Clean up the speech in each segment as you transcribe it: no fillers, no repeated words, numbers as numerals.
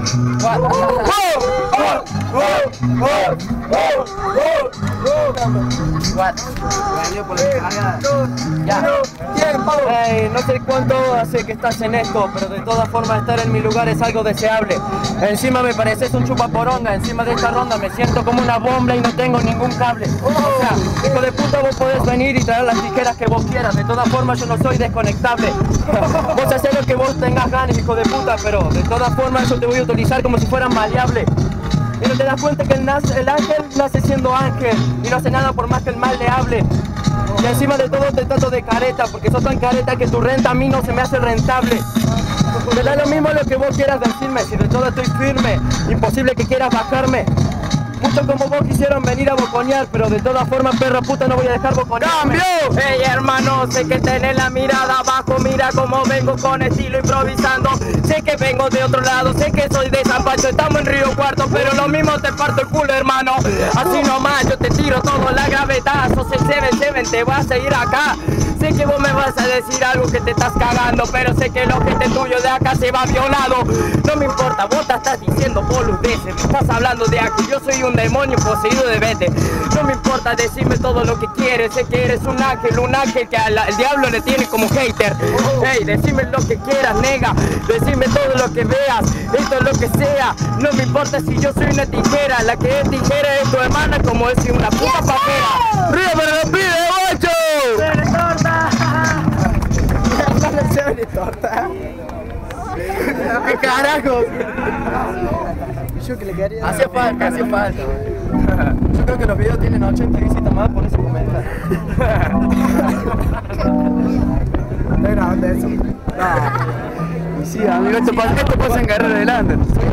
Hey, no sé cuánto hace que estás en esto, pero de todas formas estar en mi lugar es algo deseable. Encima me pareces un chupaporonga, encima de esta ronda me siento como una bomba y no tengo ningún cable. O sea, hijo de puta, vos podés venir y traer las tijeras que vos quieras, de todas formas yo no soy desconectable. Vos haces lo que vos tengas ganas, hijo de puta, pero de todas formas yo te voy a utilizar como si fuera maleable. Y no te das cuenta que el ángel nace siendo ángel y no hace nada por más que el mal le hable. Y encima de todo te trato de careta, porque sos tan careta que tu renta a mí no se me hace rentable. Me da lo mismo lo que vos quieras decirme, si de todo estoy firme, imposible que quieras bajarme. Muchos como vos quisieron venir a boconear, pero de todas formas, perro puta, no voy a dejar boconear. ¡Cambio! Hey hermano, sé que tenés la mirada abajo, mira cómo vengo con estilo improvisando. Sé que vengo de otro lado, sé que soy de San Pancho, estamos en Río Cuarto, pero lo mismo te parto el culo, hermano. Así nomás, yo te tiro todo la gravedad, sos el 7-7, te vas a ir acá. Sé que vos me vas a decir algo que te estás cagando, pero sé que el ojete tuyo de acá se va violado. No me importa, vos te estás diciendo boludeces, me estás hablando de aquí, yo soy un demonio poseído de vete. No me importa decirme todo lo que quieres, sé que eres un ángel que el diablo le tiene como hater. Hey, decime lo que quieras, nega, decime todo lo que veas, esto es lo que sea. No me importa si yo soy una tijera, la que es tijera es tu hermana como es una puta pajera. ¡Río para los pibes, bocho! ¡Se torta! ¡Qué carajo! Yo que le quería... Hacía falta. Yo creo que los videos tienen 80 visitas más por ese comentario. ¿Está grabando eso? No. Y sí, amigo, esto pasa en carrera adelante.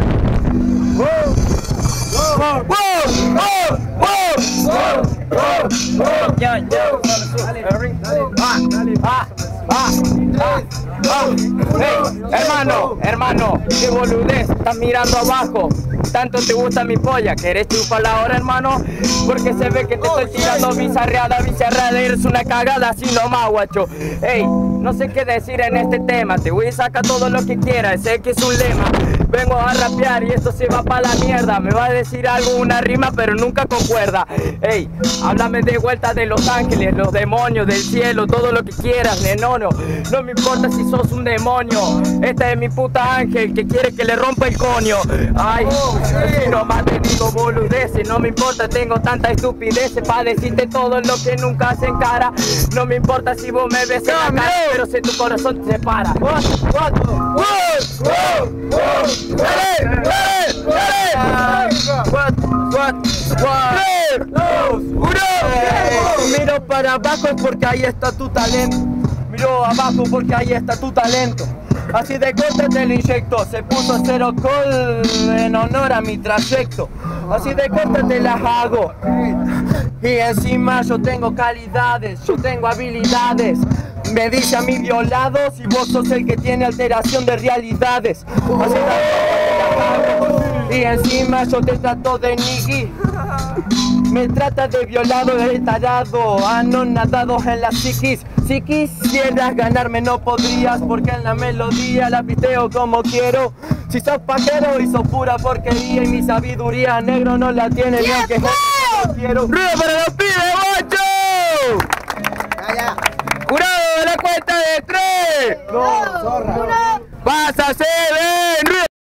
Hey, hermano, qué boludez, estás mirando abajo. Tanto te gusta mi polla, ¿querés chuparla ahora, hermano? Porque se ve que te estoy tirando bizarreada, eres una cagada así nomás, guacho. Hey, no sé qué decir en este tema, te voy a sacar todo lo que quieras, sé que es un lema. Vengo a rapear y esto se va pa' la mierda. Me va a decir algo, una rima, pero nunca concuerda. Ey, háblame de vuelta de los ángeles, los demonios, del cielo, todo lo que quieras, nenono. No me importa si sos un demonio. Esta es mi puta ángel que quiere que le rompa el coño. Ay, si nomás te digo boludeces. No me importa, tengo tanta estupideces pa' decirte todo lo que nunca se encara. No me importa si vos me ves en la cara, pero si tu corazón te separa. Miro para abajo porque ahí está tu talento. Miro abajo porque ahí está tu talento. Así de corte te lo inyecto. Se puso cero col en honor a mi trayecto. Así de corte te las hago. Y encima yo tengo calidades, yo tengo habilidades. Me dice a mí violado si vos sos el que tiene alteración de realidades. Así de y encima yo te trato de nigui. Me trata de violado, de tarado, anonadado en la psiquis. Si quisieras ganarme no podrías, porque en la melodía la piteo como quiero. Si sos pajero y sos pura porquería y mi sabiduría negro no la tiene ni aunque quiero. ¡Río para los pibes, bocho! ¡Jurado de la cuenta de 3! No, zorra. ¡Vas a ser ven! ¡Río